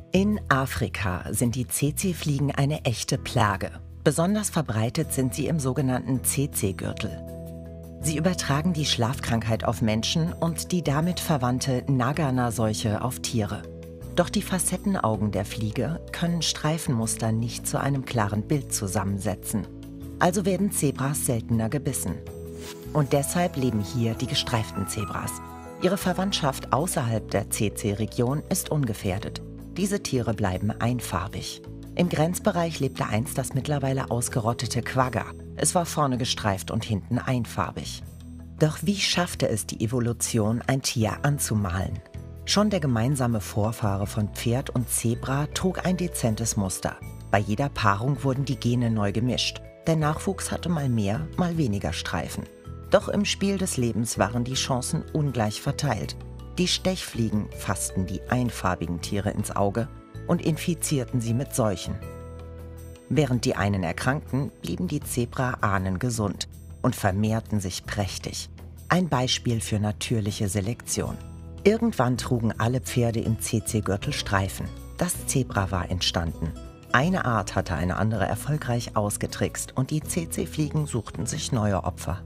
In Afrika sind die Tsetse-Fliegen eine echte Plage. Besonders verbreitet sind sie im sogenannten Tsetse-Gürtel. Sie übertragen die Schlafkrankheit auf Menschen und die damit verwandte Nagana-Seuche auf Tiere. Doch die Facettenaugen der Fliege können Streifenmuster nicht zu einem klaren Bild zusammensetzen. Also werden Zebras seltener gebissen. Und deshalb leben hier die gestreiften Zebras. Ihre Verwandtschaft außerhalb der Tsetse-Region ist ungefährdet. Diese Tiere bleiben einfarbig. Im Grenzbereich lebte einst das mittlerweile ausgerottete Quagga. Es war vorne gestreift und hinten einfarbig. Doch wie schaffte es die Evolution, ein Tier anzumalen? Schon der gemeinsame Vorfahre von Pferd und Zebra trug ein dezentes Muster. Bei jeder Paarung wurden die Gene neu gemischt. Der Nachwuchs hatte mal mehr, mal weniger Streifen. Doch im Spiel des Lebens waren die Chancen ungleich verteilt. Die Stechfliegen fassten die einfarbigen Tiere ins Auge und infizierten sie mit Seuchen. Während die einen erkrankten, blieben die Zebra-Ahnen gesund und vermehrten sich prächtig. Ein Beispiel für natürliche Selektion. Irgendwann trugen alle Pferde im Tsetse-Gürtel Streifen. Das Zebra war entstanden. Eine Art hatte eine andere erfolgreich ausgetrickst und die Tsetse-Fliegen suchten sich neue Opfer.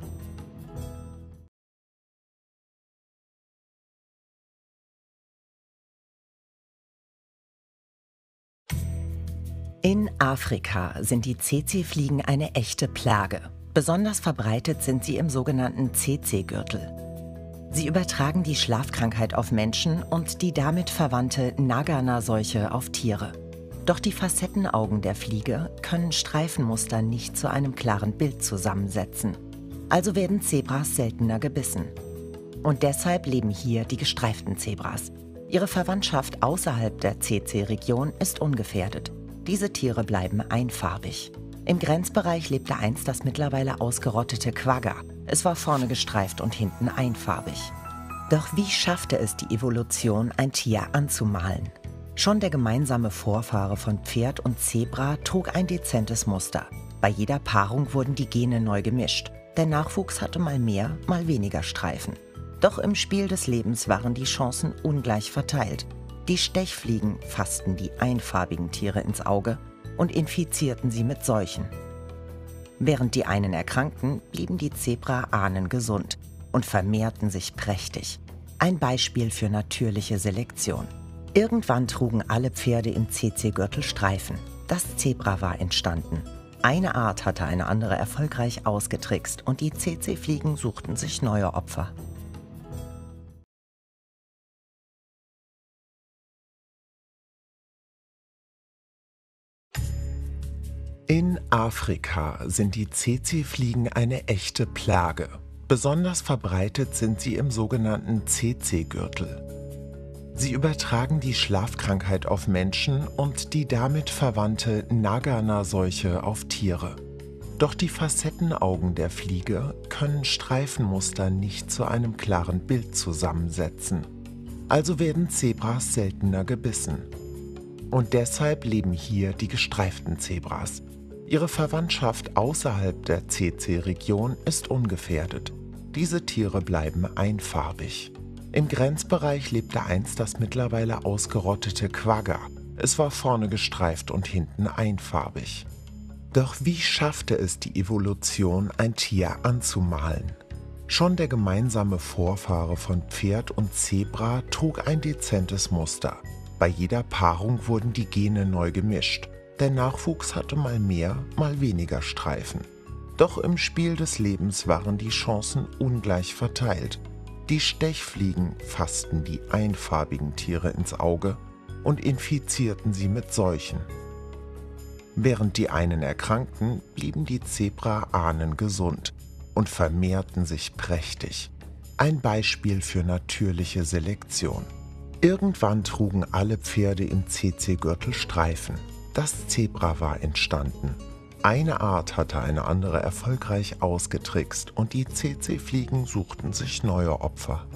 In Afrika sind die Tsetse-Fliegen eine echte Plage. Besonders verbreitet sind sie im sogenannten Tsetse-Gürtel. Sie übertragen die Schlafkrankheit auf Menschen und die damit verwandte Nagana-Seuche auf Tiere. Doch die Facettenaugen der Fliege können Streifenmuster nicht zu einem klaren Bild zusammensetzen. Also werden Zebras seltener gebissen. Und deshalb leben hier die gestreiften Zebras. Ihre Verwandtschaft außerhalb der Tsetse-Region ist ungefährdet. Diese Tiere bleiben einfarbig. Im Grenzbereich lebte einst das mittlerweile ausgerottete Quagga. Es war vorne gestreift und hinten einfarbig. Doch wie schaffte es die Evolution, ein Tier anzumalen? Schon der gemeinsame Vorfahre von Pferd und Zebra trug ein dezentes Muster. Bei jeder Paarung wurden die Gene neu gemischt. Der Nachwuchs hatte mal mehr, mal weniger Streifen. Doch im Spiel des Lebens waren die Chancen ungleich verteilt. Die Stechfliegen fassten die einfarbigen Tiere ins Auge und infizierten sie mit Seuchen. Während die einen erkrankten, blieben die Zebra-Ahnen gesund und vermehrten sich prächtig. Ein Beispiel für natürliche Selektion. Irgendwann trugen alle Pferde im Tsetse-Gürtel Streifen. Das Zebra war entstanden. Eine Art hatte eine andere erfolgreich ausgetrickst und die Tsetse-Fliegen suchten sich neue Opfer. In Afrika sind die Tsetse-Fliegen eine echte Plage. Besonders verbreitet sind sie im sogenannten Tsetse-Gürtel. Sie übertragen die Schlafkrankheit auf Menschen und die damit verwandte Nagana-Seuche auf Tiere. Doch die Facettenaugen der Fliege können Streifenmuster nicht zu einem klaren Bild zusammensetzen. Also werden Zebras seltener gebissen. Und deshalb leben hier die gestreiften Zebras. Ihre Verwandtschaft außerhalb der Tsetse-Region ist ungefährdet. Diese Tiere bleiben einfarbig. Im Grenzbereich lebte einst das mittlerweile ausgerottete Quagga. Es war vorne gestreift und hinten einfarbig. Doch wie schaffte es die Evolution, ein Tier anzumalen? Schon der gemeinsame Vorfahre von Pferd und Zebra trug ein dezentes Muster. Bei jeder Paarung wurden die Gene neu gemischt. Der Nachwuchs hatte mal mehr, mal weniger Streifen. Doch im Spiel des Lebens waren die Chancen ungleich verteilt. Die Stechfliegen fassten die einfarbigen Tiere ins Auge und infizierten sie mit Seuchen. Während die einen erkrankten, blieben die Zebra-Ahnen gesund und vermehrten sich prächtig. Ein Beispiel für natürliche Selektion. Irgendwann trugen alle Pferde im Tsetse-Gürtel Streifen. Das Zebra war entstanden. Eine Art hatte eine andere erfolgreich ausgetrickst und die Tsetse-Fliegen suchten sich neue Opfer.